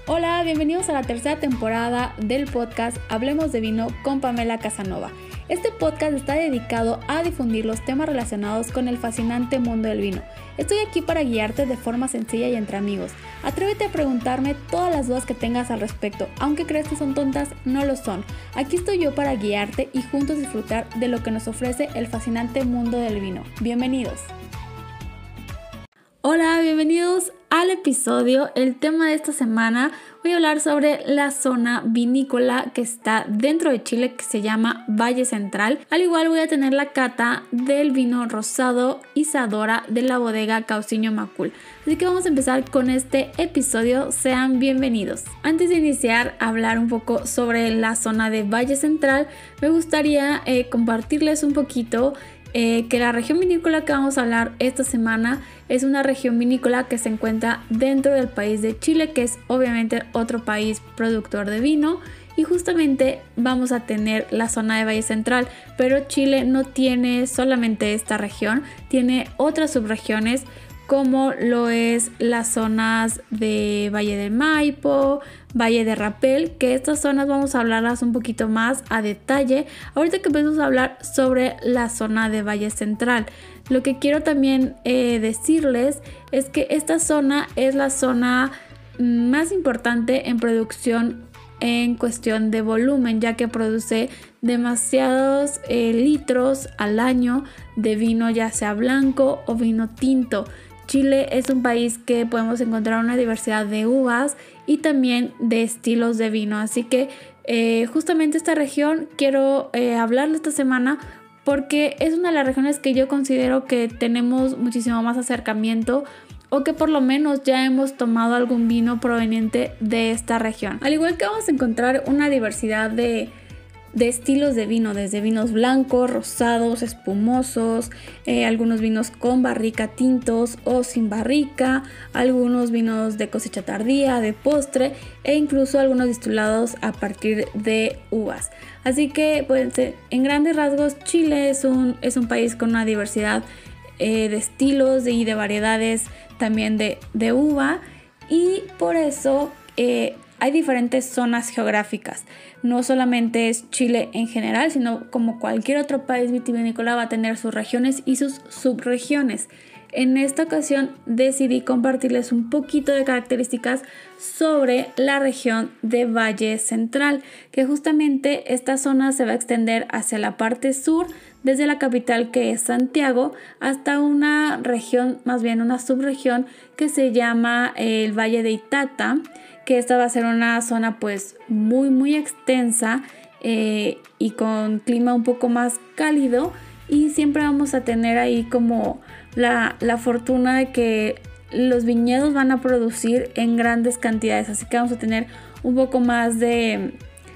Hola, bienvenidos a la tercera temporada del podcast Hablemos de Vino con Pamela Casanova. Este podcast está dedicado a difundir los temas relacionados con el fascinante mundo del vino. Estoy aquí para guiarte de forma sencilla y entre amigos. Atrévete a preguntarme todas las dudas que tengas al respecto. Aunque creas que son tontas, no lo son. Aquí estoy yo para guiarte y juntos disfrutar de lo que nos ofrece el fascinante mundo del vino. Bienvenidos. Hola, bienvenidos al episodio. El tema de esta semana voy a hablar sobre la zona vinícola que está dentro de Chile, que se llama Valle Central. Al igual voy a tener la cata del vino rosado Isadora de la bodega Cauciño Macul. Así que vamos a empezar con este episodio. Sean bienvenidos. Antes de iniciar a hablar un poco sobre la zona de Valle Central, me gustaría compartirles un poquito que la región vinícola que vamos a hablar esta semana es una región vinícola que se encuentra dentro del país de Chile, que es obviamente otro país productor de vino, y justamente vamos a tener la zona de Valle Central, pero Chile no tiene solamente esta región, tiene otras subregiones como lo es las zonas de Valle del Maipo, Valle de Rapel, que estas zonas vamos a hablarlas un poquito más a detalle ahorita que empezamos a hablar sobre la zona de Valle Central. Lo que quiero también decirles es que esta zona es la zona más importante en producción en cuestión de volumen, ya que produce demasiados litros al año de vino, ya sea blanco o vino tinto. Chile es un país que podemos encontrar una diversidad de uvas y también de estilos de vino, así que justamente esta región quiero hablarle esta semana porque es una de las regiones que yo considero que tenemos muchísimo más acercamiento, o que por lo menos ya hemos tomado algún vino proveniente de esta región. Al igual que vamos a encontrar una diversidad de estilos de vino, desde vinos blancos, rosados, espumosos, algunos vinos con barrica tintos o sin barrica, algunos vinos de cosecha tardía, de postre e incluso algunos destilados a partir de uvas. Así que pues, en grandes rasgos Chile es un país con una diversidad de estilos y de variedades también de uva, y por eso hay diferentes zonas geográficas. No solamente es Chile en general, sino como cualquier otro país vitivinícola va a tener sus regiones y sus subregiones. En esta ocasión decidí compartirles un poquito de características sobre la región de Valle Central, que justamente esta zona se va a extender hacia la parte sur, desde la capital, que es Santiago, hasta una región, más bien una subregión que se llama el Valle de Itata, que esta va a ser una zona pues muy extensa y con clima un poco más cálido, y siempre vamos a tener ahí como la fortuna de que los viñedos van a producir en grandes cantidades, así que vamos a tener un poco más de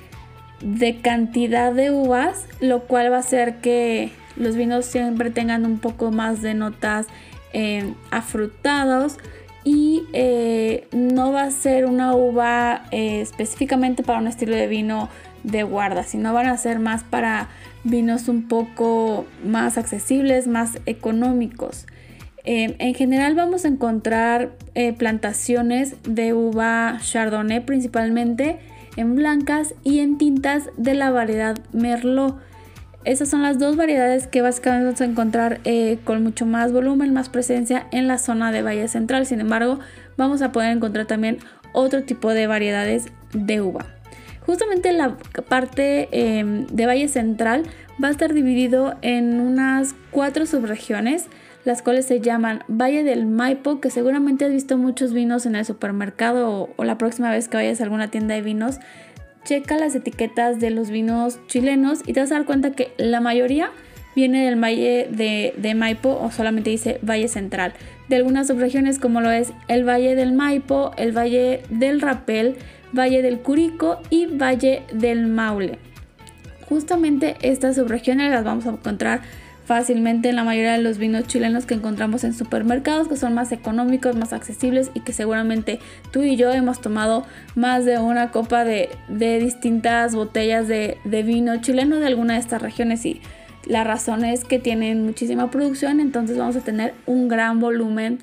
cantidad de uvas, lo cual va a hacer que los vinos siempre tengan un poco más de notas afrutados, y no va a ser una uva específicamente para un estilo de vino de guarda, sino van a ser más para vinos un poco más accesibles, más económicos. En general vamos a encontrar plantaciones de uva Chardonnay, principalmente en blancas y en tintas de la variedad Merlot. Esas son las dos variedades que básicamente vamos a encontrar con mucho más volumen, más presencia en la zona de Valle Central. Sin embargo, vamos a poder encontrar también otro tipo de variedades de uva. Justamente la parte de Valle Central va a estar dividido en unas 4 subregiones, las cuales se llaman Valle del Maipo, que seguramente has visto muchos vinos en el supermercado o la próxima vez que vayas a alguna tienda de vinos. Checa las etiquetas de los vinos chilenos y te vas a dar cuenta que la mayoría viene del Valle de Maipo, o solamente dice Valle Central. De algunas subregiones como lo es el Valle del Maipo, el Valle del Rapel, Valle del Curicó y Valle del Maule. Justamente estas subregiones las vamos a encontrar fácilmente en la mayoría de los vinos chilenos que encontramos en supermercados, que son más económicos, más accesibles, y que seguramente tú y yo hemos tomado más de una copa de distintas botellas de vino chileno de alguna de estas regiones, y la razón es que tienen muchísima producción, entonces vamos a tener un gran volumen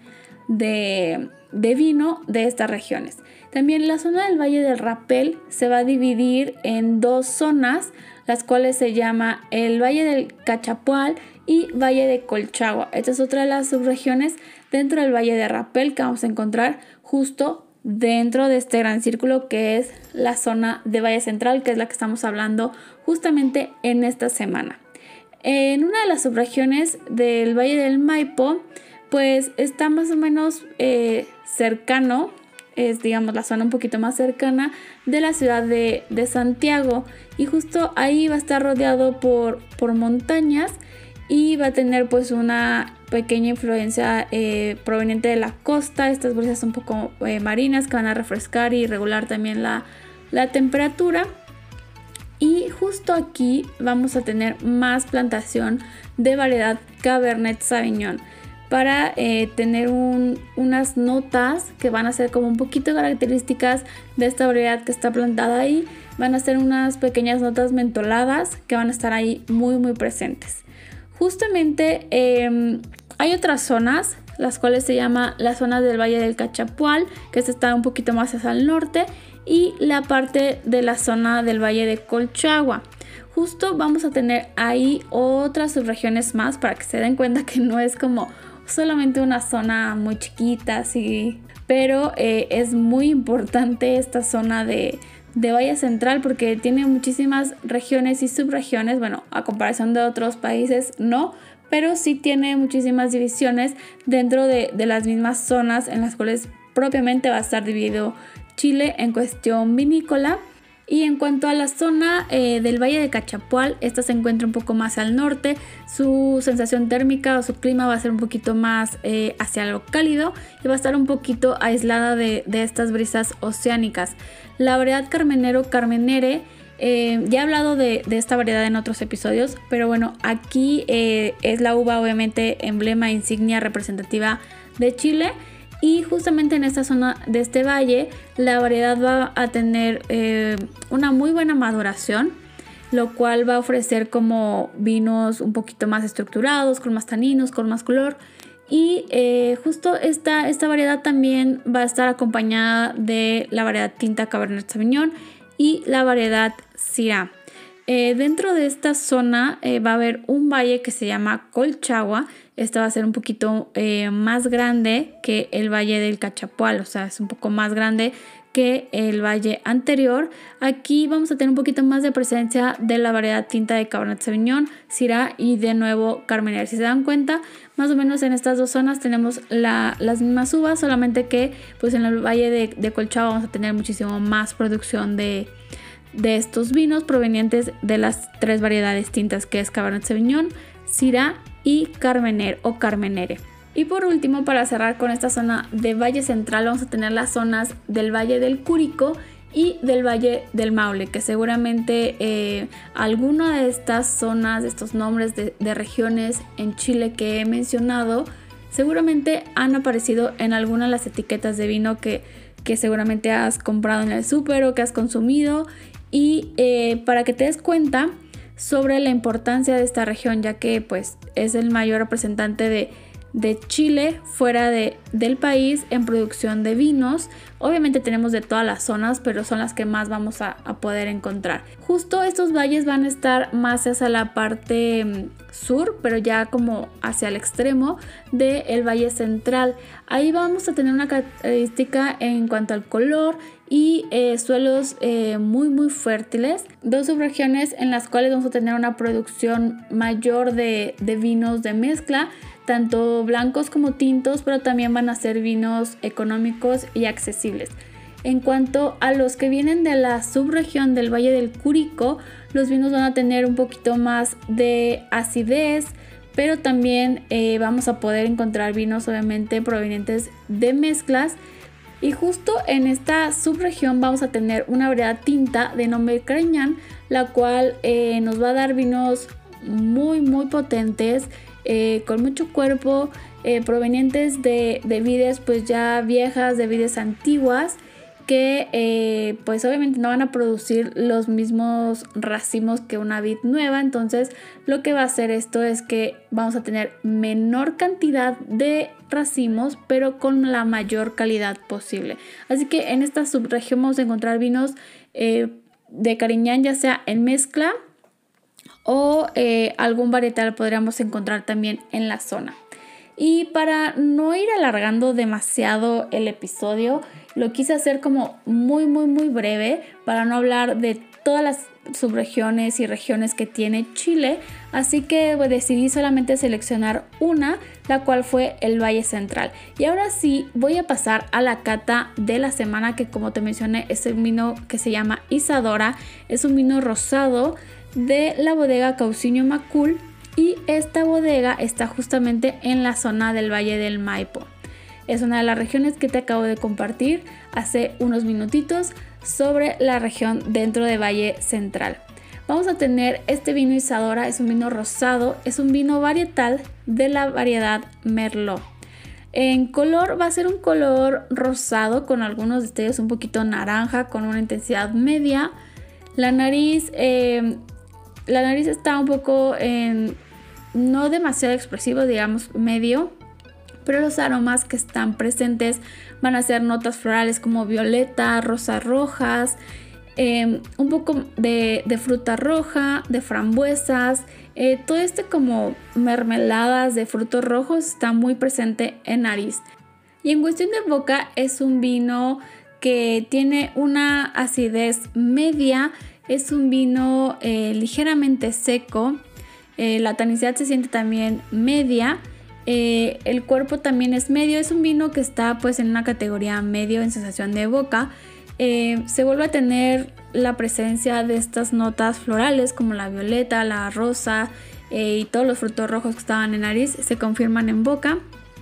de vino de estas regiones. También la zona del Valle del Rapel se va a dividir en 2 zonas, las cuales se llama el Valle del Cachapual y Valle de Colchagua. Esta es otra de las subregiones dentro del Valle de Rapel que vamos a encontrar justo dentro de este gran círculo que es la zona de Valle Central, que es la que estamos hablando justamente en esta semana. En una de las subregiones del Valle del Maipo, pues está más o menos cercano, es digamos la zona un poquito más cercana de la ciudad de Santiago, y justo ahí va a estar rodeado por montañas y va a tener pues una pequeña influencia proveniente de la costa, estas brisas un poco marinas que van a refrescar y regular también la temperatura. Y justo aquí vamos a tener más plantación de variedad Cabernet Sauvignon para tener unas notas que van a ser como un poquito características de esta variedad que está plantada ahí. Van a ser unas pequeñas notas mentoladas que van a estar ahí muy muy presentes. Justamente hay otras zonas, las cuales se llama la zona del Valle del Cachapual, que está un poquito más hacia el norte, y la parte de la zona del Valle de Colchagua. Justo vamos a tener ahí otras subregiones más para que se den cuenta que no es como solamente una zona muy chiquita, sí, pero es muy importante esta zona de Valle Central porque tiene muchísimas regiones y subregiones. Bueno, a comparación de otros países no, pero sí tiene muchísimas divisiones dentro de las mismas zonas en las cuales propiamente va a estar dividido Chile en cuestión vinícola. Y en cuanto a la zona del Valle de Cachapual, esta se encuentra un poco más al norte. Su sensación térmica o su clima va a ser un poquito más hacia lo cálido y va a estar un poquito aislada de estas brisas oceánicas. La variedad Carmenero Carmenere, ya he hablado de esta variedad en otros episodios, pero bueno, aquí es la uva obviamente emblema, insignia representativa de Chile. Y justamente en esta zona de este valle la variedad va a tener una muy buena maduración, lo cual va a ofrecer como vinos un poquito más estructurados, con más taninos, con más color. Y justo esta variedad también va a estar acompañada de la variedad tinta Cabernet Sauvignon y la variedad Syrah. Dentro de esta zona va a haber un valle que se llama Colchagua. Este va a ser un poquito más grande que el Valle del Cachapual, o sea, es un poco más grande que el valle anterior. Aquí vamos a tener un poquito más de presencia de la variedad tinta de Cabernet Sauvignon, Syrah y de nuevo Carmenere. Si se dan cuenta, más o menos en estas dos zonas tenemos las mismas uvas, solamente que pues en el Valle de Colchagua vamos a tener muchísimo más producción de estos vinos provenientes de las 3 variedades tintas, que es Cabernet Sauvignon, Syrah y Carmenere o Carmenere. Y por último, para cerrar con esta zona de Valle Central, vamos a tener las zonas del Valle del Curicó y del Valle del Maule, que seguramente alguna de estas zonas, de estos nombres de regiones en Chile que he mencionado, seguramente han aparecido en alguna de las etiquetas de vino que seguramente has comprado en el súper o que has consumido. Y para que te des cuenta sobre la importancia de esta región, ya que pues es el mayor representante de Chile fuera del país en producción de vinos. Obviamente tenemos de todas las zonas, pero son las que más vamos a poder encontrar. Justo estos valles van a estar más hacia la parte sur, pero ya como hacia el extremo del Valle Central. Ahí vamos a tener una característica en cuanto al color y suelos muy muy fértiles. 2 subregiones en las cuales vamos a tener una producción mayor de vinos de mezcla, tanto blancos como tintos, pero también van a ser vinos económicos y accesibles. En cuanto a los que vienen de la subregión del Valle del Curicó, los vinos van a tener un poquito más de acidez, pero también vamos a poder encontrar vinos obviamente provenientes de mezclas. Y justo en esta subregión vamos a tener una variedad tinta de nombre Carignan, la cual nos va a dar vinos muy muy potentes, con mucho cuerpo, provenientes de vides pues ya viejas, de vides antiguas. que pues obviamente no van a producir los mismos racimos que una vid nueva. Entonces lo que va a hacer esto es que vamos a tener menor cantidad de racimos, pero con la mayor calidad posible. Así que en esta subregión vamos a encontrar vinos de Cariñán, ya sea en mezcla o algún varietal podríamos encontrar también en la zona. Y para no ir alargando demasiado el episodio, lo quise hacer como muy breve para no hablar de todas las subregiones y regiones que tiene Chile. Así que decidí solamente seleccionar una, la cual fue el Valle Central. Y ahora sí voy a pasar a la cata de la semana, que como te mencioné es un vino que se llama Isadora. Es un vino rosado de la bodega Cauciño Macul. Y esta bodega está justamente en la zona del Valle del Maipo. Es una de las regiones que te acabo de compartir hace unos minutitos sobre la región dentro de Valle Central. Vamos a tener este vino Isadora, es un vino rosado, es un vino varietal de la variedad Merlot. En color va a ser un color rosado con algunos destellos un poquito naranja, con una intensidad media. La nariz está un poco no demasiado expresivo, digamos medio, pero los aromas que están presentes van a ser notas florales como violeta, rosas rojas, un poco de fruta roja, de frambuesas, todo como mermeladas de frutos rojos está muy presente en nariz. Y en cuestión de boca es un vino que tiene una acidez media. Es un vino ligeramente seco, la tanicidad se siente también media, el cuerpo también es medio, es un vino que está pues en una categoría medio en sensación de boca. Se vuelve a tener la presencia de estas notas florales como la violeta, la rosa y todos los frutos rojos que estaban en nariz se confirman en boca.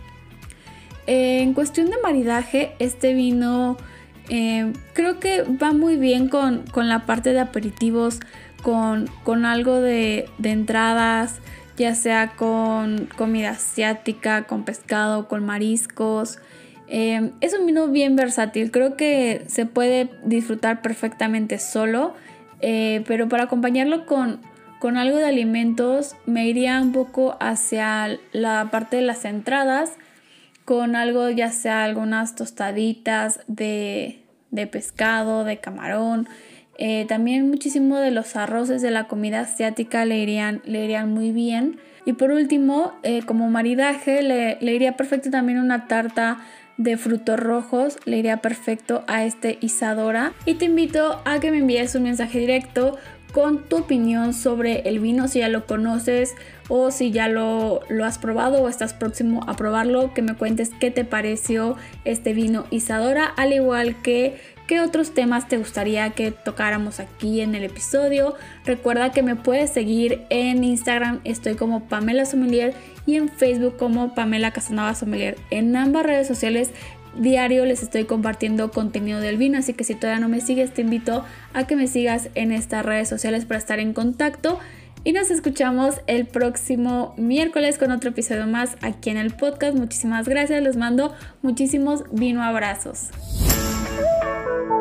En cuestión de maridaje, este vino creo que va muy bien con la parte de aperitivos, con algo de entradas, ya sea con comida asiática, con pescado, con mariscos. Es un vino bien versátil, creo que se puede disfrutar perfectamente solo, pero para acompañarlo con algo de alimentos me iría un poco hacia la parte de las entradas, con algo, ya sea algunas tostaditas de pescado, de camarón. También muchísimo de los arroces de la comida asiática le irían muy bien. Y por último, como maridaje le iría perfecto también una tarta de frutos rojos, le iría perfecto a este Isadora. Y te invito a que me envíes un mensaje directo con tu opinión sobre el vino, si ya lo conoces o si ya lo has probado o estás próximo a probarlo, que me cuentes qué te pareció este vino Isadora, al igual que qué otros temas te gustaría que tocáramos aquí en el episodio. Recuerda que me puedes seguir en Instagram, estoy como Pamela Sommelier, y en Facebook como Pamela Casanova Sommelier. En ambas redes sociales diario les estoy compartiendo contenido del vino, así que si todavía no me sigues te invito a que me sigas en estas redes sociales para estar en contacto, y nos escuchamos el próximo miércoles con otro episodio más aquí en el podcast. Muchísimas gracias, les mando muchísimos vino abrazos.